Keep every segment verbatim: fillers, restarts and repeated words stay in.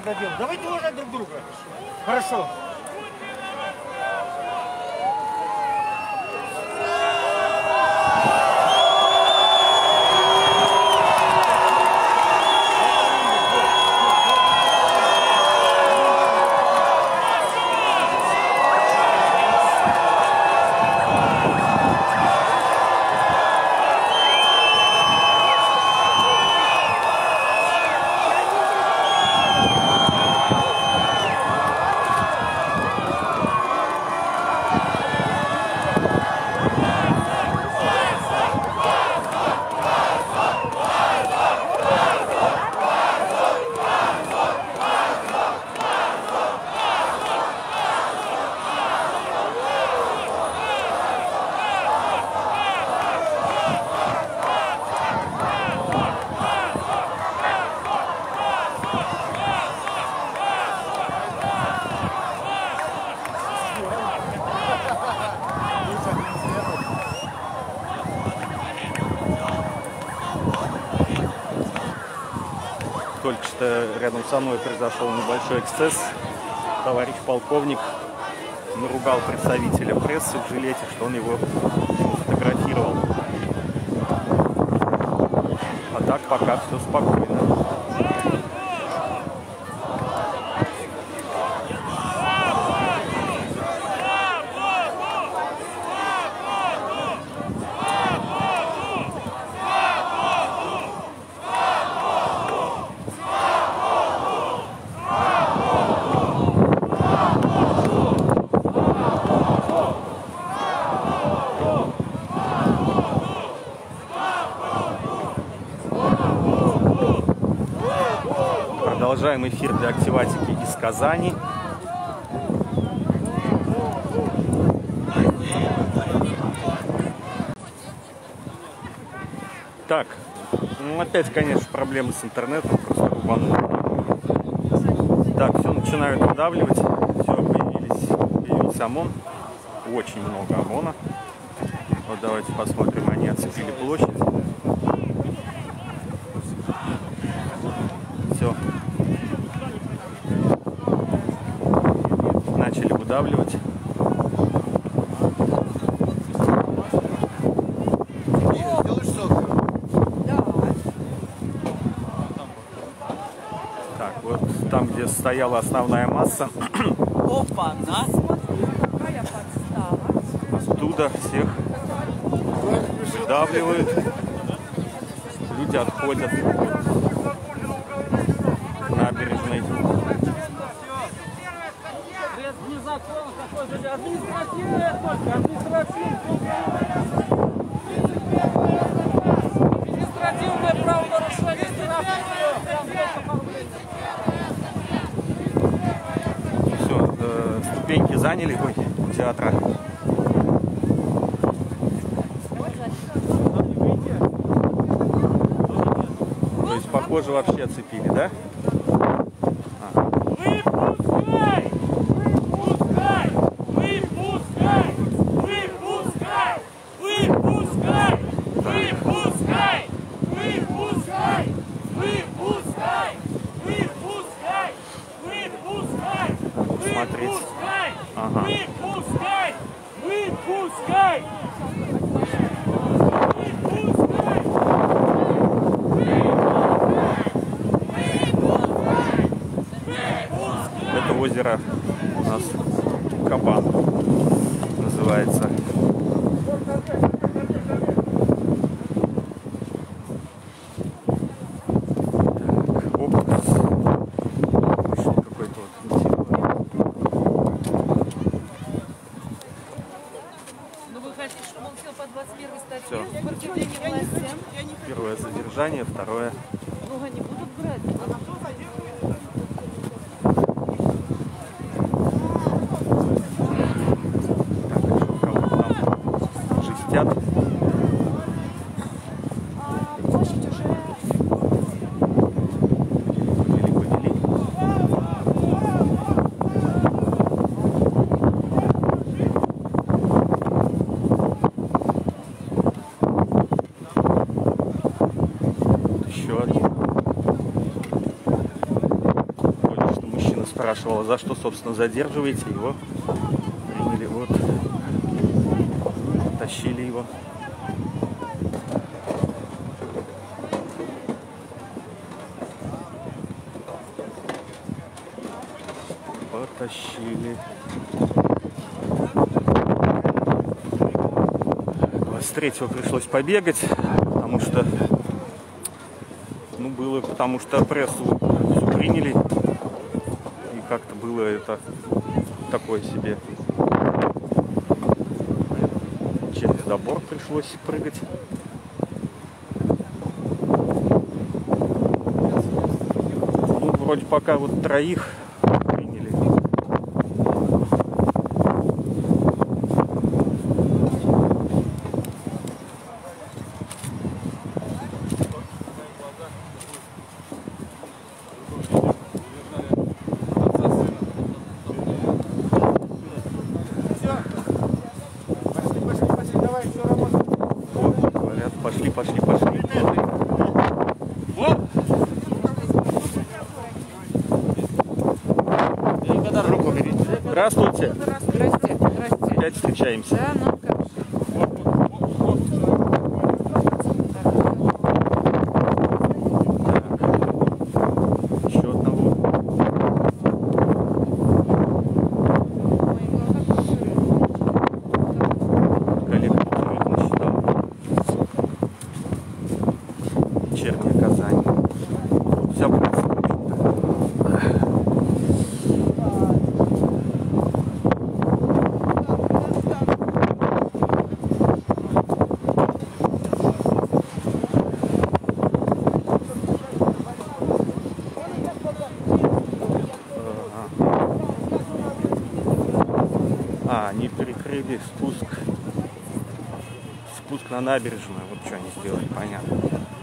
дадим. Давайте уважать друг друга. Хорошо. Только что рядом со мной произошел небольшой эксцесс. Товарищ полковник наругал представителя прессы в жилете, что он его фотографировал. А так пока все спокойно. Продолжаем эфир для активатики из Казани. Так, ну опять, конечно, проблемы с интернетом, просто рубануло. Так, все начинают выдавливать, все, появились, появился ОМОН, очень много ОМОНа. Вот давайте посмотрим, они оцепили площадь. Все. Начали выдавливать. Так, вот там, где стояла основная масса. Опа, на. Оттуда всех выдавливают. Люди отходят к набережной. Административное только, административное. Административное правонарушение. Все, э, ступеньки заняли, ой, у театра. То есть, похоже, вообще оцепили, да? Смотреть. Ага. Выпускай! Выпускай! Это озеро у нас Кабан называется. Все. Первое задержание, второе. Много не будут брать. Так, еще кого-то там жестят. Площадь уже... Повели, повели. Еще один. Только спрашивала, за что, собственно, задерживаете его. Приняли, вот. Тащили его. Потащили. С третьего пришлось побегать, потому что, ну, было, потому что прессу всю приняли, и как-то было это такое себе. Через забор пришлось прыгать. Ну, вроде пока вот троих приняли. Вот, говорят, пошли, пошли, пошли. Руку берите. Здравствуйте. Здрасте, здрасте. Опять встречаемся. Да, ну как Еще одного. Коллега Петрович насчитал. Вечерняя Казань. Вся пресса. А, они перекрыли спуск. Спуск на набережную. Вот что они сделали, понятно.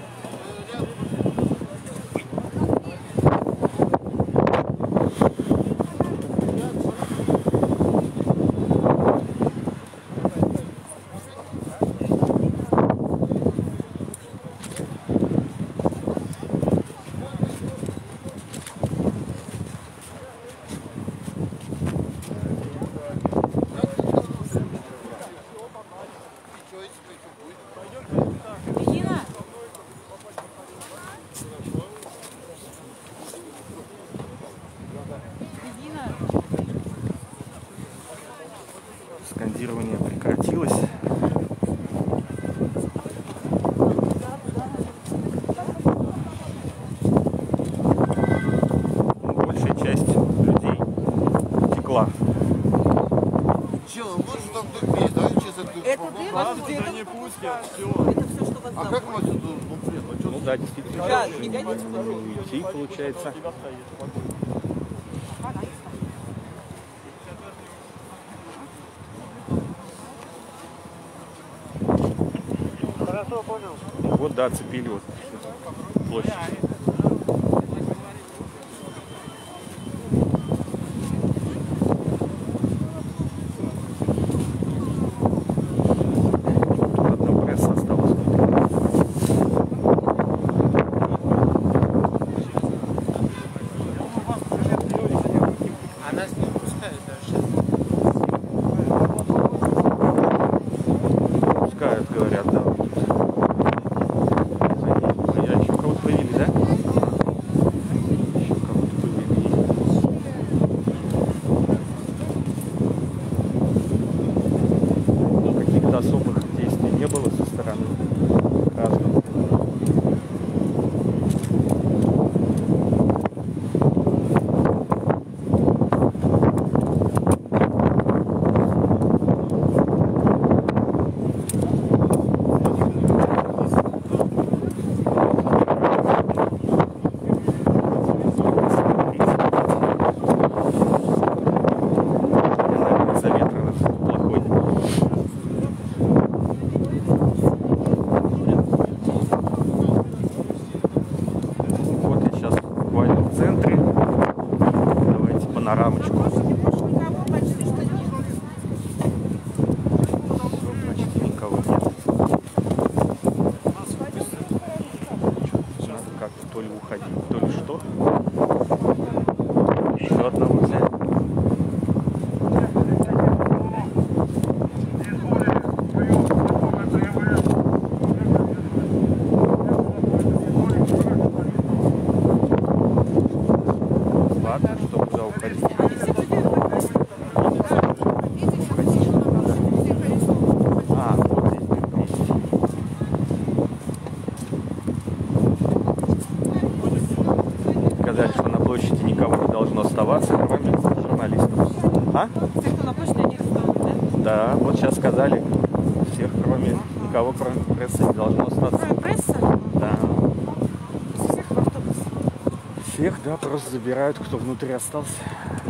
Регина? Регина? Скандирование прекратилось. Большая часть людей текла. Че, вот что там тупее, да, честно, тут Это по- ты? по- Вот где это? не пустят, все. Это все, что вас А как мы отсюда, ну, блин, а чё Ну да, действительно. Ребят, не гоните Идти, получается. Хорошо, понял. Вот, да, оцепили вот площадь. Тут одна пресса осталась. Она с ним пускает, да, сейчас. Пускают, говорят, да. А еще кого-то повели, да? Еще кого-то повели. Каких-то особых действий не было со стороны граждан. Наверное, из-за ветра плохой. вот сейчас сказали, всех, кроме никого, кроме прессы, не должно остаться. Кроме прессы? Да. Всех в автобус. Всех, да, просто забирают, кто внутри остался.